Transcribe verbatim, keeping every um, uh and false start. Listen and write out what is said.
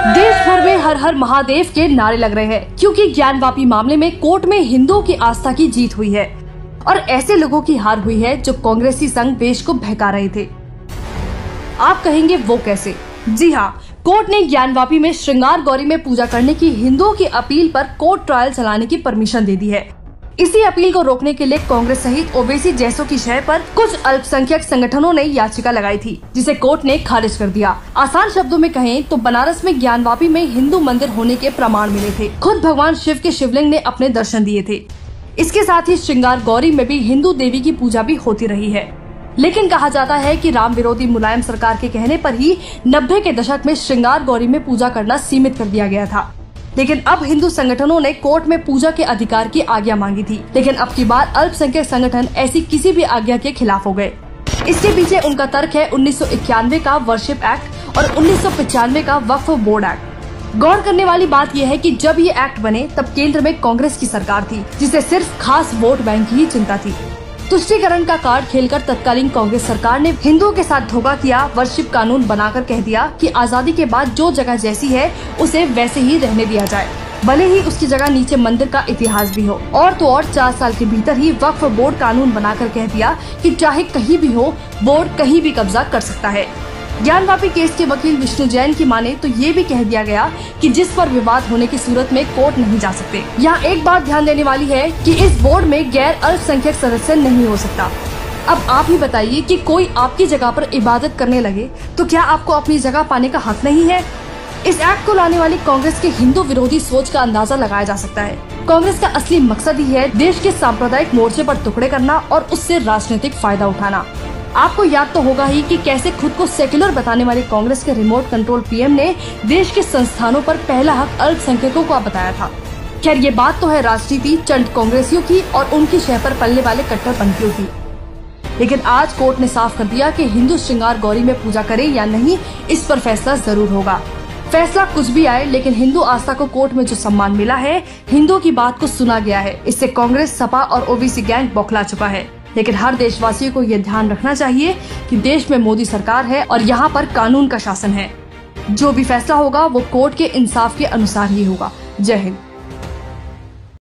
देश भर में हर हर महादेव के नारे लग रहे हैं, क्योंकि ज्ञानवापी मामले में कोर्ट में हिंदुओं की आस्था की जीत हुई है और ऐसे लोगों की हार हुई है जो कांग्रेसी संग देश को बहका रहे थे। आप कहेंगे वो कैसे? जी हाँ, कोर्ट ने ज्ञानवापी में श्रृंगार गौरी में पूजा करने की हिंदुओं की अपील पर कोर्ट ट्रायल चलाने की परमिशन दे दी है। इसी अपील को रोकने के लिए कांग्रेस सहित ओबीसी जैसों की शय पर कुछ अल्पसंख्यक संगठनों ने याचिका लगाई थी, जिसे कोर्ट ने खारिज कर दिया। आसान शब्दों में कहें तो बनारस में ज्ञानवापी में हिंदू मंदिर होने के प्रमाण मिले थे। खुद भगवान शिव के शिवलिंग ने अपने दर्शन दिए थे। इसके साथ ही श्रृंगार गौरी में भी हिंदू देवी की पूजा भी होती रही है। लेकिन कहा जाता है कि राम विरोधी मुलायम सरकार के कहने पर ही नब्बे के दशक में श्रृंगार गौरी में पूजा करना सीमित कर दिया गया था। लेकिन अब हिंदू संगठनों ने कोर्ट में पूजा के अधिकार की आज्ञा मांगी थी, लेकिन अब की बार अल्पसंख्यक संगठन ऐसी किसी भी आज्ञा के खिलाफ हो गए। इसके पीछे उनका तर्क है उन्नीस सौ इक्यानवे का वर्शिप एक्ट और उन्नीस सौ पचानवे का वक्फ बोर्ड एक्ट। गौर करने वाली बात यह है कि जब ये एक्ट बने तब केंद्र में कांग्रेस की सरकार थी, जिसे सिर्फ खास वोट बैंक की ही चिंता थी। तुष्टीकरण का कार्ड खेलकर तत्कालीन कांग्रेस सरकार ने हिंदुओं के साथ धोखा किया। वर्शिप कानून बनाकर कह दिया कि आजादी के बाद जो जगह जैसी है उसे वैसे ही रहने दिया जाए, भले ही उसकी जगह नीचे मंदिर का इतिहास भी हो। और तो और चार साल के भीतर ही वक्फ बोर्ड कानून बनाकर कह दिया कि चाहे कहीं भी हो, बोर्ड कहीं भी कब्जा कर सकता है। ज्ञानवापी केस के वकील विष्णु जैन की माने तो ये भी कह दिया गया कि जिस पर विवाद होने की सूरत में कोर्ट नहीं जा सकते। यहाँ एक बात ध्यान देने वाली है कि इस बोर्ड में गैर अल्पसंख्यक सदस्य नहीं हो सकता। अब आप ही बताइए कि कोई आपकी जगह पर इबादत करने लगे तो क्या आपको अपनी जगह पाने का हक नहीं है? इस एक्ट को लाने वाली कांग्रेस के हिंदू विरोधी सोच का अंदाजा लगाया जा सकता है। कांग्रेस का असली मकसद ही है देश के सांप्रदायिक मोर्चे पर टुकड़े करना और उससे राजनीतिक फायदा उठाना। आपको याद तो होगा ही कि कैसे खुद को सेक्युलर बताने वाले कांग्रेस के रिमोट कंट्रोल पीएम ने देश के संस्थानों पर पहला हक अल्पसंख्यकों को बताया था। खैर, ये बात तो है राजनीति चंद कांग्रेसियों की और उनकी शह पर पलने वाले कट्टरपंथियों की। लेकिन आज कोर्ट ने साफ कर दिया कि हिंदू श्रृंगार गौरी में पूजा करे या नहीं, इस पर फैसला जरूर होगा। फैसला कुछ भी आए, लेकिन हिंदू आस्था को कोर्ट में जो सम्मान मिला है, हिंदुओं की बात को सुना गया है, इससे कांग्रेस, सपा और ओबीसी गैंग बौखला चुका है। लेकिन हर देशवासियों को ये ध्यान रखना चाहिए कि देश में मोदी सरकार है और यहाँ पर कानून का शासन है। जो भी फैसला होगा वो कोर्ट के इंसाफ के अनुसार ही होगा। जय हिंद।